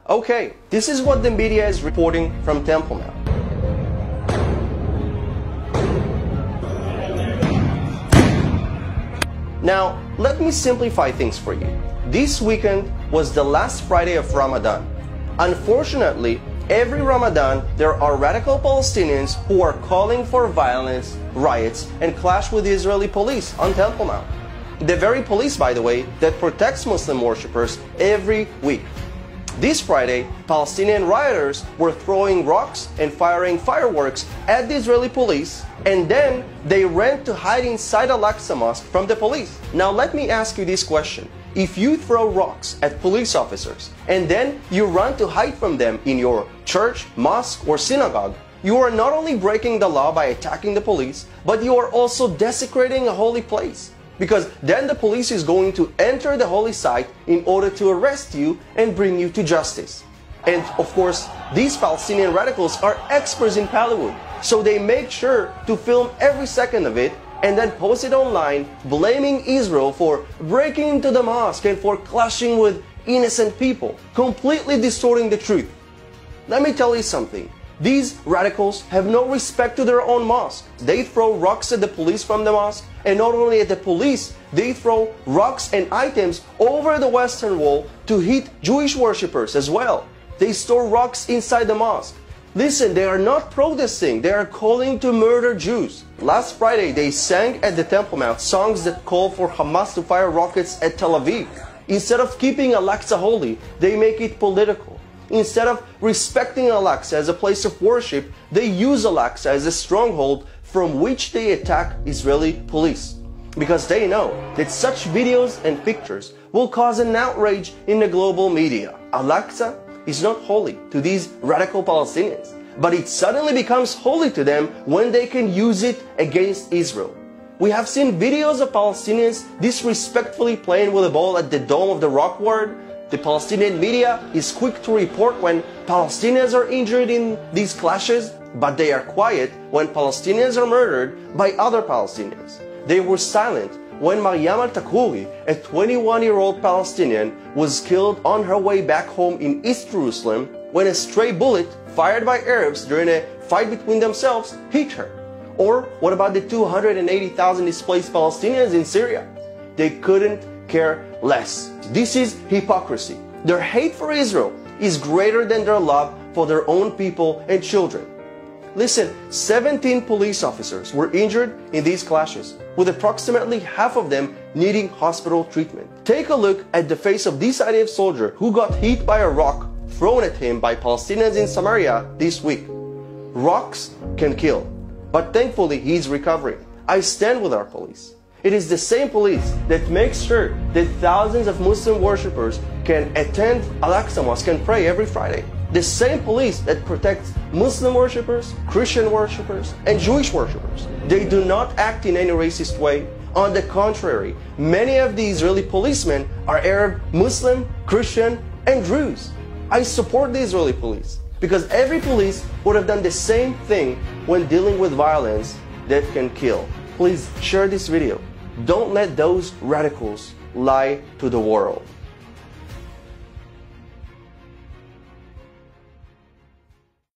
Okay, this is what the media is reporting from Temple Mount. Now, let me simplify things for you. This weekend was the last Friday of Ramadan. Unfortunately, every Ramadan, there are radical Palestinians who are calling for violence, riots, and clash with the Israeli police on Temple Mount. The very police, by the way, that protects Muslim worshippers every week. This Friday, Palestinian rioters were throwing rocks and firing fireworks at the Israeli police, and then they ran to hide inside Al-Aqsa Mosque from the police. Now let me ask you this question. If you throw rocks at police officers and then you run to hide from them in your church, mosque, or synagogue, you are not only breaking the law by attacking the police, but you are also desecrating a holy place. Because then the police is going to enter the holy site in order to arrest you and bring you to justice. And of course, these Palestinian radicals are experts in Hollywood, so they make sure to film every second of it and then post it online, blaming Israel for breaking into the mosque and for clashing with innocent people, completely distorting the truth. Let me tell you something. These radicals have no respect to their own mosque. They throw rocks at the police from the mosque, and not only at the police, they throw rocks and items over the Western Wall to hit Jewish worshippers as well. They store rocks inside the mosque. Listen, they are not protesting, they are calling to murder Jews. Last Friday, they sang at the Temple Mount songs that call for Hamas to fire rockets at Tel Aviv. Instead of keeping Al-Aqsa holy, they make it political. Instead of respecting Al-Aqsa as a place of worship, they use Al-Aqsa as a stronghold from which they attack Israeli police. Because they know that such videos and pictures will cause an outrage in the global media. Al-Aqsa is not holy to these radical Palestinians, but it suddenly becomes holy to them when they can use it against Israel. We have seen videos of Palestinians disrespectfully playing with a ball at the Dome of the Rock Ward. The Palestinian media is quick to report when Palestinians are injured in these clashes, but they are quiet when Palestinians are murdered by other Palestinians. They were silent when Maryam al-Takhouri, a 21-year-old Palestinian, was killed on her way back home in East Jerusalem when a stray bullet fired by Arabs during a fight between themselves hit her. Or what about the 280,000 displaced Palestinians in Syria? They couldn't care less. This is hypocrisy. Their hate for Israel is greater than their love for their own people and children. Listen, 17 police officers were injured in these clashes, with approximately half of them needing hospital treatment. Take a look at the face of this IDF soldier who got hit by a rock thrown at him by Palestinians in Samaria this week. Rocks can kill, but thankfully he is recovering. I stand with our police. It is the same police that makes sure that thousands of Muslim worshippers can attend Al-Aqsa Mosque and pray every Friday. The same police that protects Muslim worshippers, Christian worshippers, and Jewish worshippers. They do not act in any racist way. On the contrary, many of the Israeli policemen are Arab, Muslim, Christian, and Druze. I support the Israeli police because every police would have done the same thing when dealing with violence that can kill. Please share this video. Don't let those radicals lie to the world.